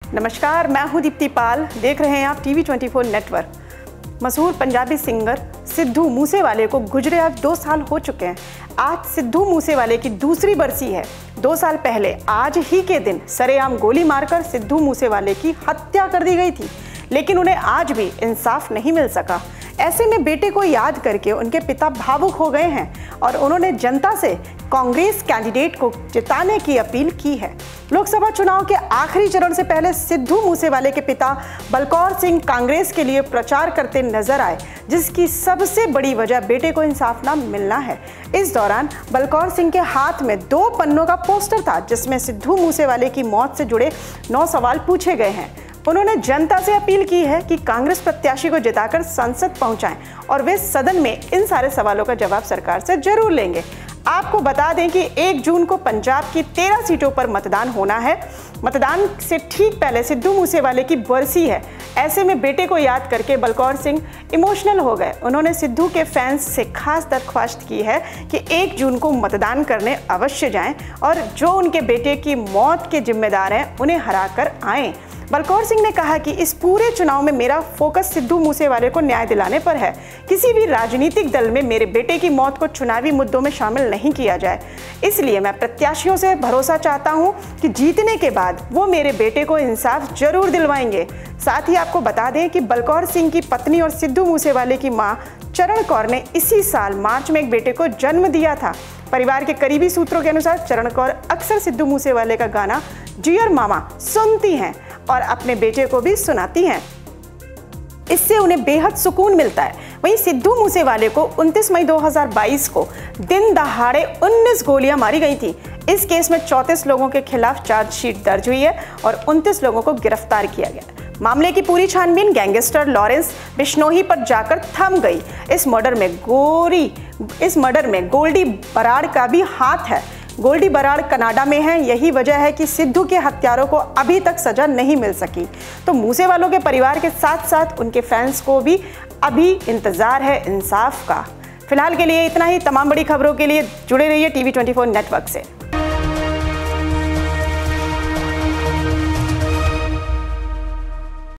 नमस्कार, मैं हूं दीप्ति पाल। देख रहे हैं आप टीवी 24 नेटवर्क। मशहूर पंजाबी सिंगर सिद्धू मूसेवाले को गुजरे आज 2 साल हो चुके हैं। आज सिद्धू मूसेवाले की दूसरी बरसी है। 2 साल पहले आज ही के दिन सरेआम गोली मारकर सिद्धू मूसेवाले की हत्या कर दी गई थी, लेकिन उन्हें आज भी इंसाफ नहीं मिल सका। ऐसे में बेटे को याद करके उनके पिता भावुक हो गए हैं और उन्होंने जनता से कांग्रेस कैंडिडेट को जिताने की अपील की है। लोकसभा चुनाव के आखिरी चरण से पहले सिद्धू मूसेवाले के पिता बलकौर सिंह कांग्रेस के लिए प्रचार करते नजर आए, जिसकी सबसे बड़ी वजह बेटे को इंसाफ न मिलना है। इस दौरान बलकौर सिंह के हाथ में 2 पन्नों का पोस्टर था, जिसमें सिद्धू मूसेवाले की मौत से जुड़े 9 सवाल पूछे गए हैं। उन्होंने जनता से अपील की है कि कांग्रेस प्रत्याशी को जिताकर संसद पहुंचाएं और वे सदन में इन सारे सवालों का जवाब सरकार से जरूर लेंगे। आपको बता दें कि 1 जून को पंजाब की 13 सीटों पर मतदान होना है। मतदान से ठीक पहले सिद्धू मूसेवाले की बरसी है। ऐसे में बेटे को याद करके बलकौर सिंह इमोशनल हो गए। उन्होंने सिद्धू के फैंस से खास दरख्वास्त की है कि 1 जून को मतदान करने अवश्य जाएं और जो उनके बेटे की मौत के जिम्मेदार हैं उन्हें हराकर आएं। बलकौर सिंह ने कहा कि इस पूरे चुनाव में मेरा फोकस सिद्धू मूसेवाले को न्याय दिलाने पर है। किसी भी राजनीतिक दल में मेरे बेटे की मौत को चुनावी मुद्दों में शामिल नहीं किया जाए। इसलिए मैं प्रत्याशियों से भरोसा चाहता हूं कि जीतने के बाद वो मेरे बेटे को इंसाफ जरूर दिलवाएंगे। साथ ही आपको बता दें कि बलकौर सिंह की पत्नी और सिद्धू मूसेवाले की मां चरण कौर ने इसी साल मार्च में एक बेटे को जन्म दिया था। परिवार के करीबी सूत्रों के अनुसार चरण कौर अक्सर सिद्धू मूसेवाले का गाना जियर मामा सुनती हैं और अपने बेटे को भी सुनाती हैं। इससे उन्हें बेहद सुकून मिलता है। वहीं सिद्धू मूसेवाले को 29 मई 2022 को दिन दहाड़े 19 गोलियां मारी गई थी। इस केस में 34 लोगों के खिलाफ चार्जशीट दर्ज हुई है और 29 लोगों को गिरफ्तार किया गया। मामले की पूरी छानबीन गैंगस्टर लॉरेंस बिश्नोई पर जाकर थम गई। इस मर्डर में गोल्डी बराड़ का भी हाथ है। गोल्डी बराड़ कनाडा में है। यही वजह है कि सिद्धू के हत्यारों को अभी तक सजा नहीं मिल सकी। तो मूसेवालों के परिवार के साथ साथ उनके फैंस को भी अभी इंतजार है इंसाफ का। फिलहाल के लिए इतना ही। तमाम बड़ी खबरों के लिए जुड़े रहिए टीवी 24 नेटवर्क से।